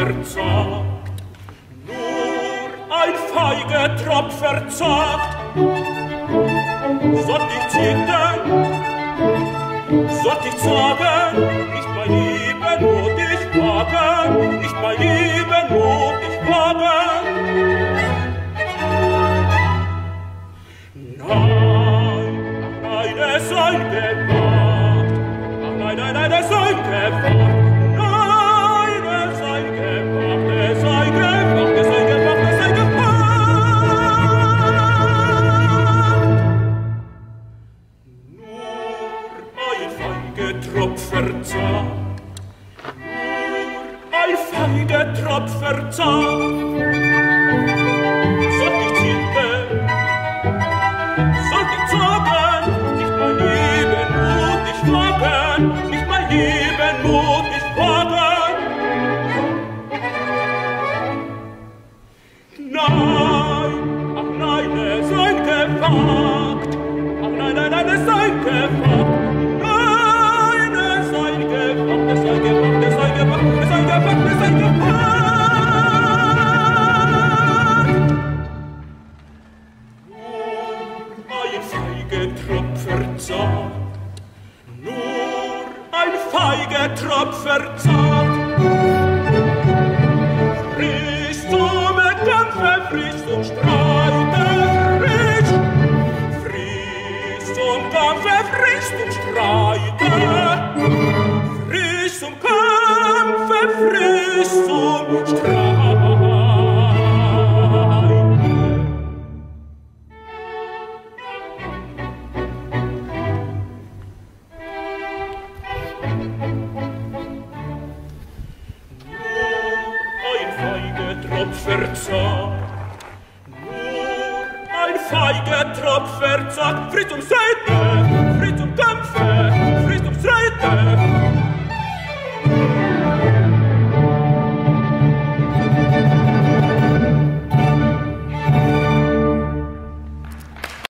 verzagt, nur ein feiger Tropf verzagt. Sollt ich zittern, sollt ich zagen, nicht mein Leben Mut ich wagen, nicht mein Leben Mut ich wagen. Nein, nein, es sei gewagt, ach nein, nein, nein, es sei gewagt. Tropf verzagt. Sollt ich zittern, sollt ich zagen, nicht mein Leben Mut ich wagen, nicht mein Leben Mut ich wagen. Nein, ach nein, es sei gewagt, ach nein, nein, nein, es sei gewagt. Nein, es sei gewagt, es sei gewagt, es sei gewagt, es sei gewagt, es sei gewagt. Nur ein feiger Tropf verzagt. Frisch zum Kämpfe, frisch zum Streite, frisch. Frisch zum Kampfe, frisch zum Streite. Frisch zum Kampfe, frisch zum Streite. Verzagt, nur ein feiger Tropf verzagt, frisch zum Seite, frisch zum Kampfe,